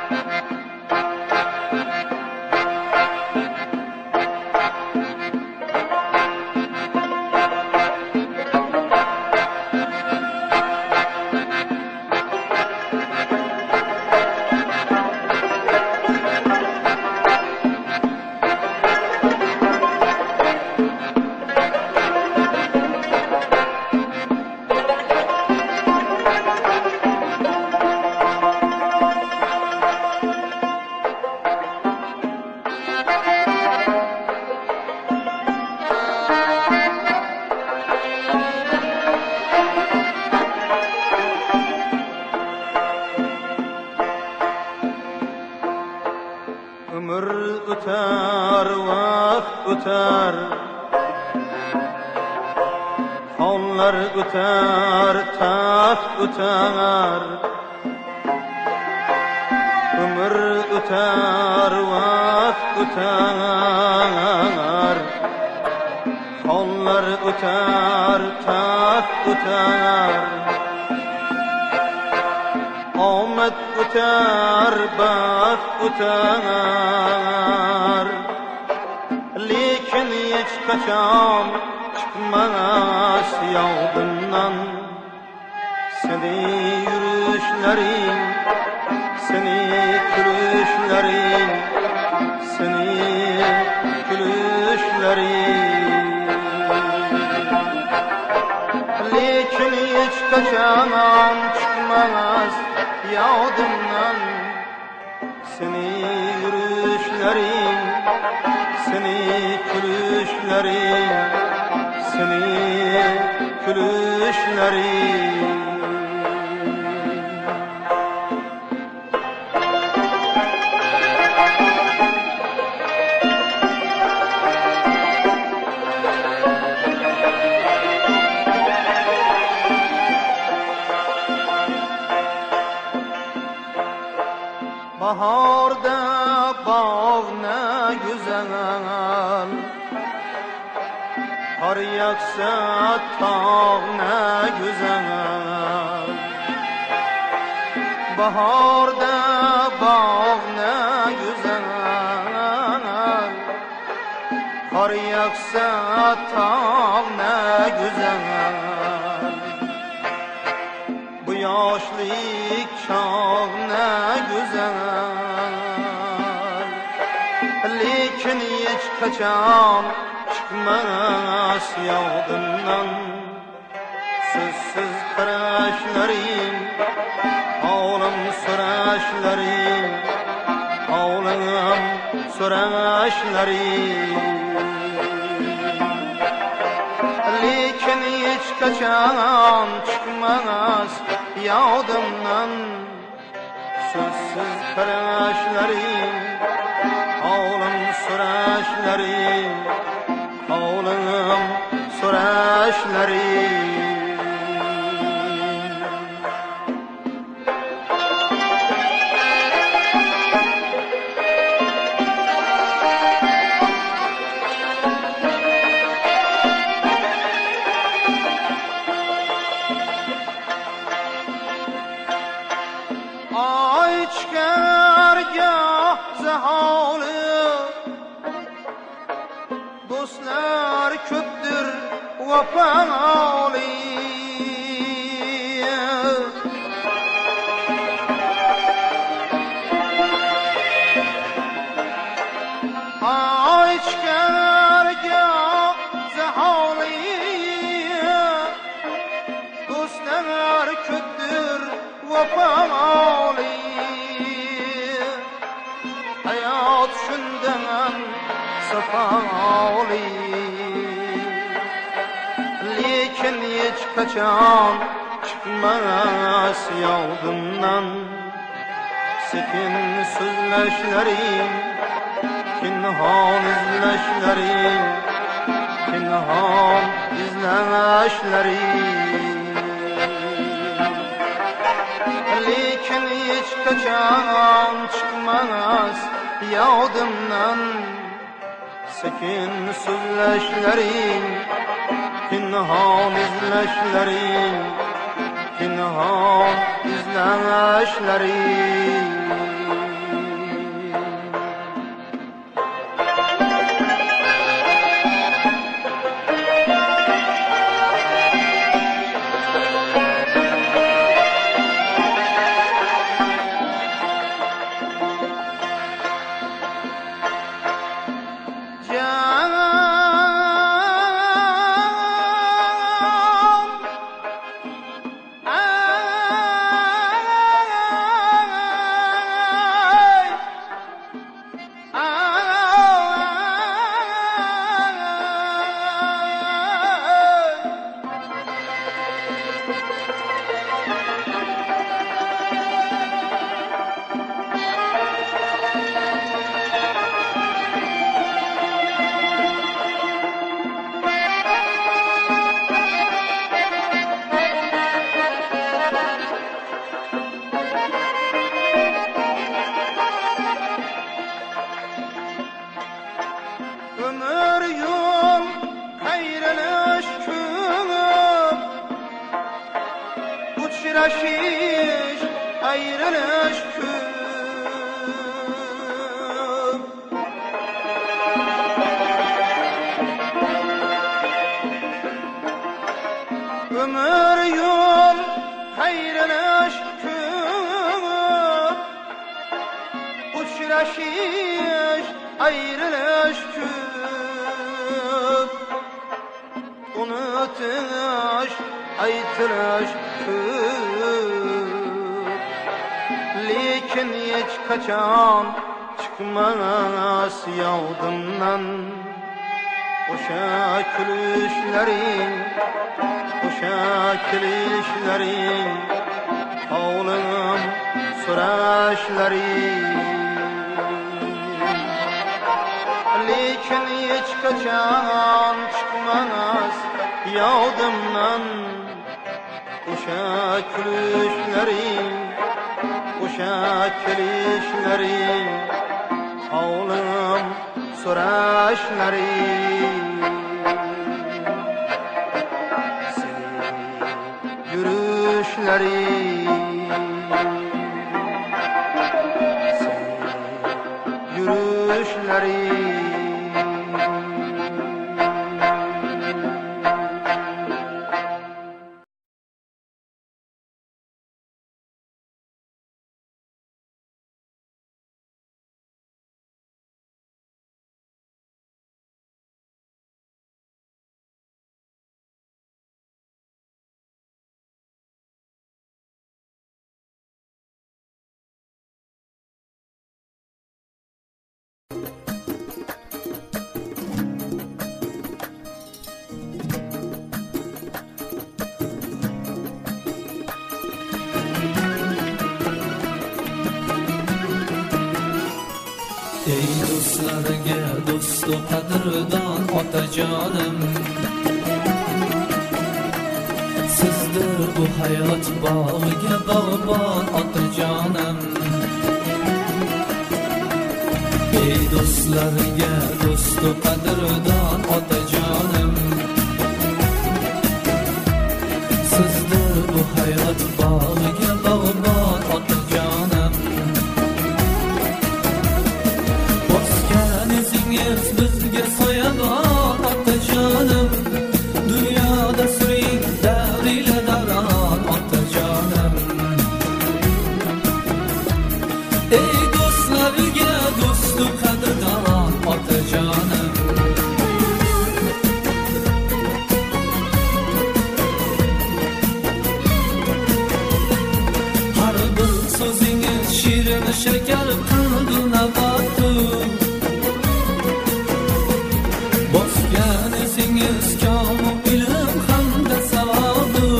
öter, vakt öter, onlar öter, taxt öter. Ömür öter, vakt öter, onlar öter, taxt öter. Ahmet öter, baxt öter, lekin hiç kaçam çıkmaz yağdımdan. Seni yürüyüşlerin, seni gülüşlerin, seni gülüşlerin. Lekin hiç kaçam çıkmaz yağdımdan. Seni yürüyüşlerin, seni gülüşlerin, seni gülüşlerin. Baharda bağ ne güzel, kar yaksa tağ ne güzel. Baharda bağ ne güzel, kar yaksa tağ ne güzel. Bu yaşlık çağ ne güzel, lekin hiç kaçam çıkmaz yağdımdan. Sözsüz karışlarım, ağlam süreşlerim, ağlam süreşlerim. Lekin hiç kaçam çıkmaz yağdımdan. Sözsüz karışlarım, ağlam süreşlerim, ağlam süreşlerim. Ay çıkargah zahalı, dostlar köptür vafalı. Ay çıkargah zahalı, dostlar köptür vafalı. Hayat şundan safalı, lekin hiç kaçam çıkmaz yağdımdan. Sekin sözleşlerim, kinhan izleşlerim, kinhan izleşlerim. Lekin hiç kaçam çıkmaz yağdımdan. Sekin sözleşlerim, kinhan izleşlerim, kinhan izleşlerim. Uçraşış ayrılış köp ömür yol ayrılış köp Uçraşış ayrılış köp Unutuş aytılış Lekin hiç kaçan çıkmaz yavdımdan Oşa külüşlerin, oşa külüşlerin Oğlum soraşlerin Lekin hiç kaçan çıkmaz yavdımdan Oşa külüşlerin, oşa külüşlerin Oğlum soraşlerin Seni yürüyüşlerin Seni yürüyüşlerin Ey dostlarga dostu qadrdon otajonim Sizdir bu hayot bog'iga bog'bon otajonim Ey dostlarga dostu qadrdon otajonim Sizdir bu hayot bog'iga bog'bon otajonim Bizga soyabon otajonim Dunyoda suring davrila davron otajonim Ey do'stlarga do'stu qadrdon otajonim Har bir so'zingiz shirin shakar qildi navoti Bosganingiz ko'm ilm hamda savobi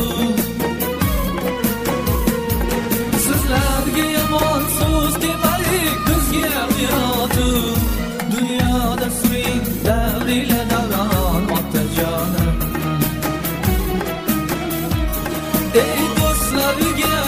Sizlarga yomon so'z demaylik bizga uyoti Dunyoda suring davrila davron otajonim Ey do'stlarga